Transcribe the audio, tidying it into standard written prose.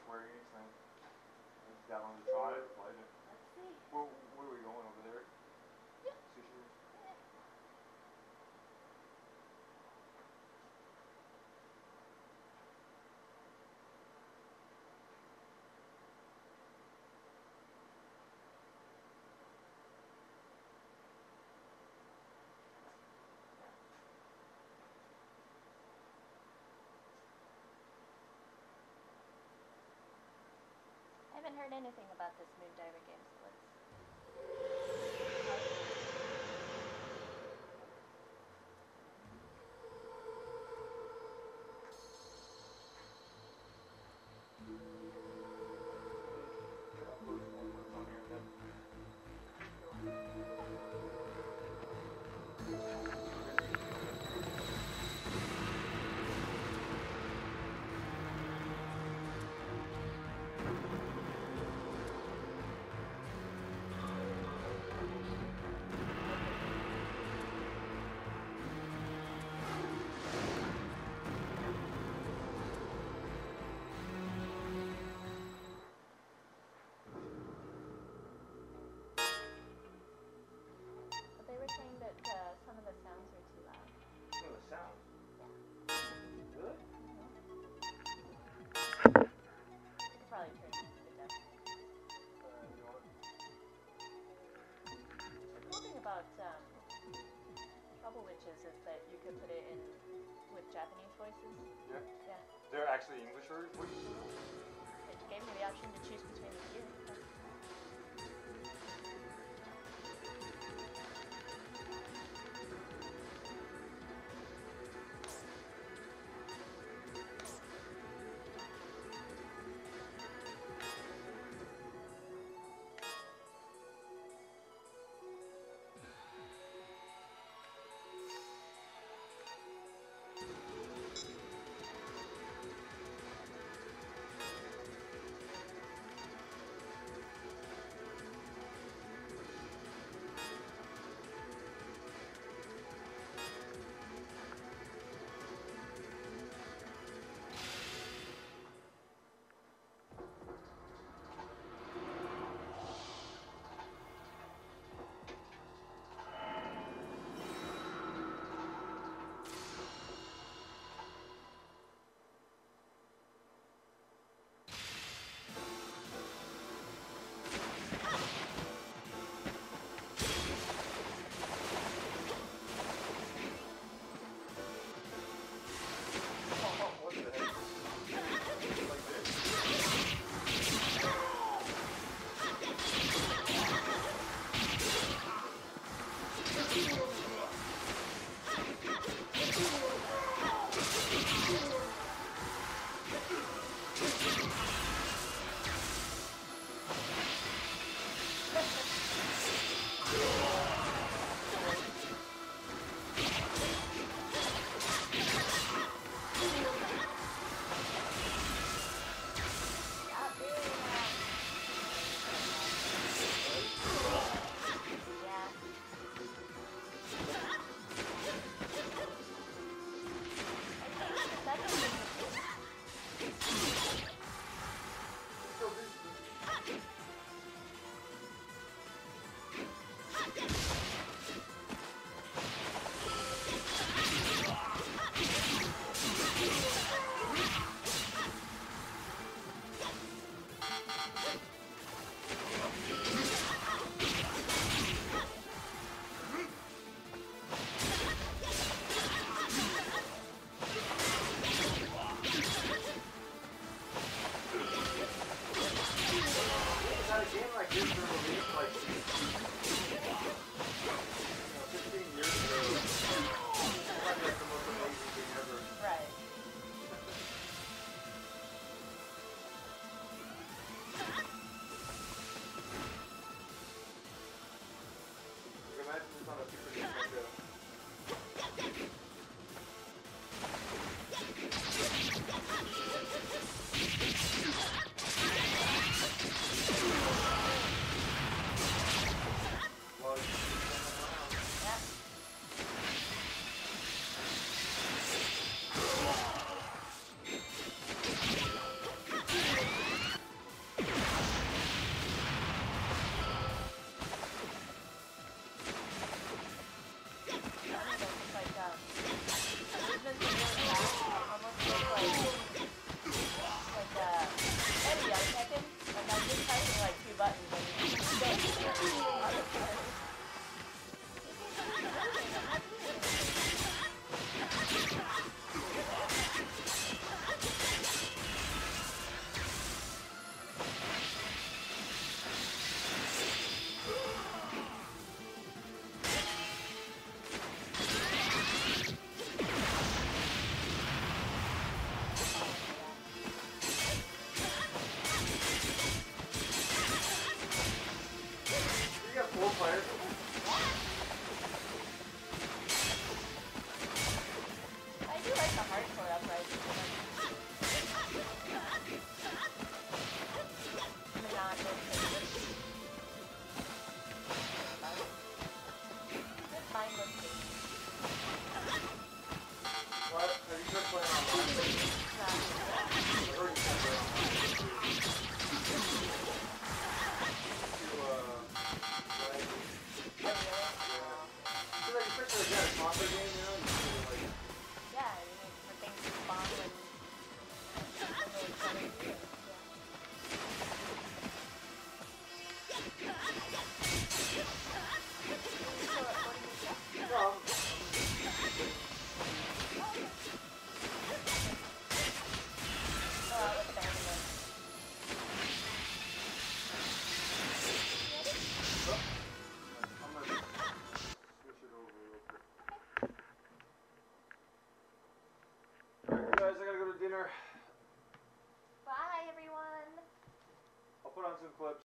Aquarius thing. It's down on the side. Played it. Let's see. Where are we going over there? Yeah. Cecilia? I haven't heard anything about this Moondiver game, so let's... But they were saying that some of the sounds are too loud. Some of the sounds? Really? You could probably turn it down. You want it? The cool thing about Trouble Witches is that you could put it in with Japanese voices. Yeah. Yeah. They're actually English voices? It gave me the option to choose between the two. later. Bye, everyone. I'll put on some clips.